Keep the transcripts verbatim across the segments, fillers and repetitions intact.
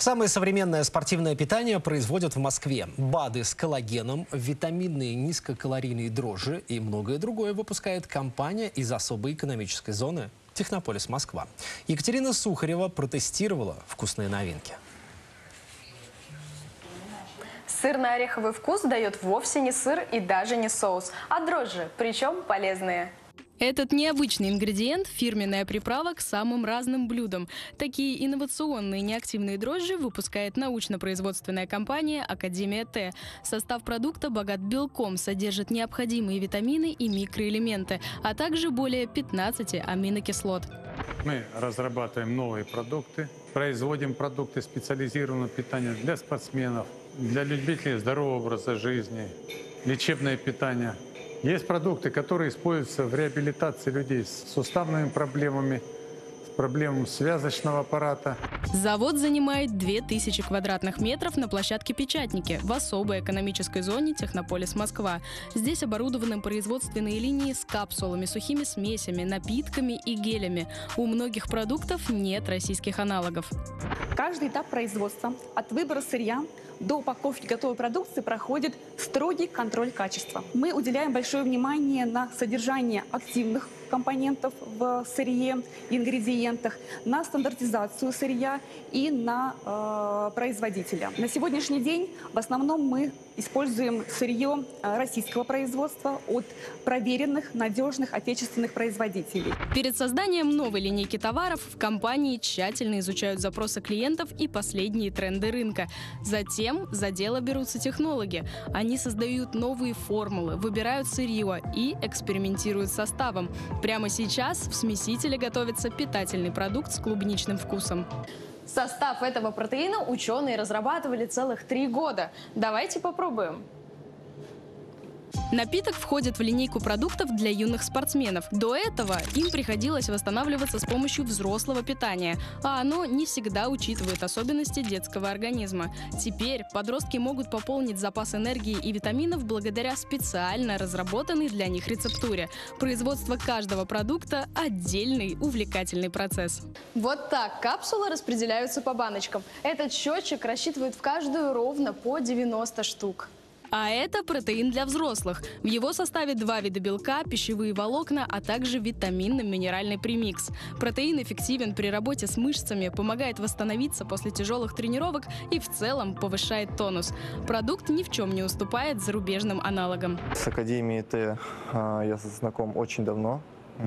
Самое современное спортивное питание производят в Москве. БАДы с коллагеном, витаминные низкокалорийные дрожжи и многое другое выпускает компания из особой экономической зоны «Технополис Москва». Екатерина Сухарева протестировала вкусные новинки. Сырно-ореховый вкус дает вовсе не сыр и даже не соус, а дрожжи, причем полезные. Этот необычный ингредиент – фирменная приправа к самым разным блюдам. Такие инновационные неактивные дрожжи выпускает научно-производственная компания «Академия Т». Состав продукта богат белком, содержит необходимые витамины и микроэлементы, а также более пятнадцати аминокислот. Мы разрабатываем новые продукты, производим продукты специализированного питания для спортсменов, для любителей здорового образа жизни, лечебное питание. Есть продукты, которые используются в реабилитации людей с суставными проблемами, с проблемами связочного аппарата. Завод занимает две тысячи квадратных метров на площадке Печатники в особой экономической зоне «Технополис Москва». Здесь оборудованы производственные линии с капсулами, сухими смесями, напитками и гелями. У многих продуктов нет российских аналогов. Каждый этап производства, от выбора сырья до упаковки готовой продукции, проходит строгий контроль качества. Мы уделяем большое внимание на содержание активных компонентов в сырье, ингредиентах, на стандартизацию сырья и на э, производителя. На сегодняшний день в основном мы используем сырье российского производства от проверенных, надежных отечественных производителей. Перед созданием новой линейки товаров в компании тщательно изучают запросы клиентов и последние тренды рынка. Затем за дело берутся технологи. Они создают новые формулы, выбирают сырье и экспериментируют с составом. Прямо сейчас в смесителе готовится питательный продукт с клубничным вкусом. Состав этого протеина ученые разрабатывали целых три года. Давайте попробуем. Напиток входит в линейку продуктов для юных спортсменов. До этого им приходилось восстанавливаться с помощью взрослого питания, а оно не всегда учитывает особенности детского организма. Теперь подростки могут пополнить запас энергии и витаминов благодаря специально разработанной для них рецептуре. Производство каждого продукта – отдельный увлекательный процесс. Вот так капсулы распределяются по баночкам. Этот счетчик рассчитывает в каждую ровно по девяноста штук. А это протеин для взрослых. В его составе два вида белка, пищевые волокна, а также витаминно-минеральный премикс. Протеин эффективен при работе с мышцами, помогает восстановиться после тяжелых тренировок и в целом повышает тонус. Продукт ни в чем не уступает зарубежным аналогам. С Академией Т я знаком очень давно.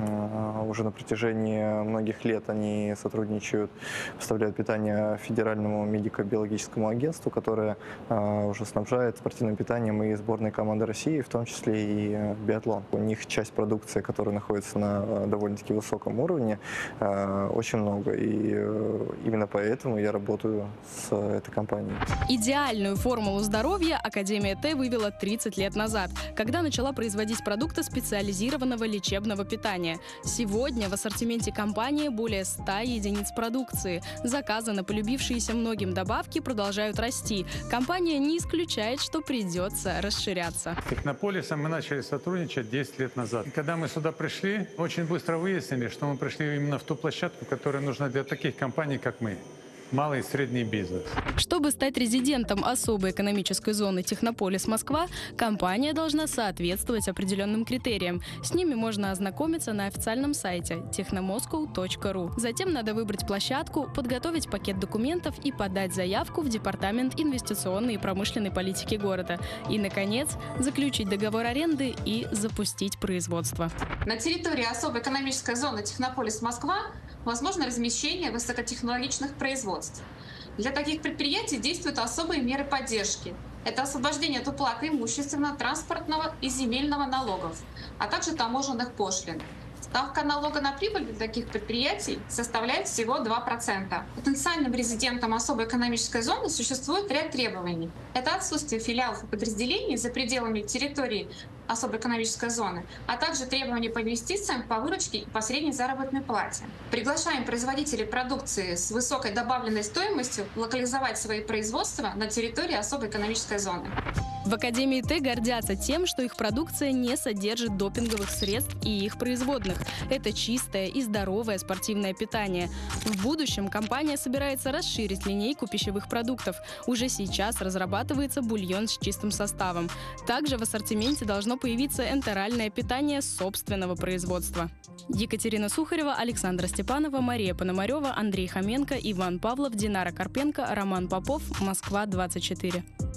Уже на протяжении многих лет они сотрудничают, поставляют питание Федеральному медико-биологическому агентству, которое уже снабжает спортивным питанием и сборной команды России, в том числе и биатлон. У них часть продукции, которая находится на довольно-таки высоком уровне, очень много. И именно поэтому я работаю с этой компанией. Идеальную формулу здоровья Академия Т вывела тридцать лет назад, когда начала производить продукты специализированного лечебного питания. Сегодня в ассортименте компании более ста единиц продукции. Заказы на полюбившиеся многим добавки продолжают расти. Компания не исключает, что придется расширяться. С Технополисом мы начали сотрудничать десять лет назад. И когда мы сюда пришли, очень быстро выяснили, что мы пришли именно в ту площадку, которая нужна для таких компаний, как мы. Малый и средний бизнес. Чтобы стать резидентом особой экономической зоны «Технополис Москва», компания должна соответствовать определенным критериям. С ними можно ознакомиться на официальном сайте техномоскоу точка ру. Затем надо выбрать площадку, подготовить пакет документов и подать заявку в Департамент инвестиционной и промышленной политики города. И, наконец, заключить договор аренды и запустить производство. На территории особой экономической зоны «Технополис Москва» возможно размещение высокотехнологичных производств. Для таких предприятий действуют особые меры поддержки. Это освобождение от уплаты имущественного, транспортного и земельного налогов, а также таможенных пошлин. Ставка налога на прибыль для таких предприятий составляет всего два процента. Потенциальным резидентам особой экономической зоны существует ряд требований. Это отсутствие филиалов и подразделений за пределами территории особой экономической зоны, а также требования по инвестициям, по выручке и по средней заработной плате. Приглашаем производителей продукции с высокой добавленной стоимостью локализовать свои производства на территории особой экономической зоны. В Академии Т гордятся тем, что их продукция не содержит допинговых средств и их производных. Это чистое и здоровое спортивное питание. В будущем компания собирается расширить линейку пищевых продуктов. Уже сейчас разрабатывается бульон с чистым составом. Также в ассортименте должно появиться энтеральное питание собственного производства. Екатерина Сухарева, Александра Степанова, Мария Пономарева, Андрей Хоменко, Иван Павлов, Динара Карпенко, Роман Попов. Москва, двадцать четыре.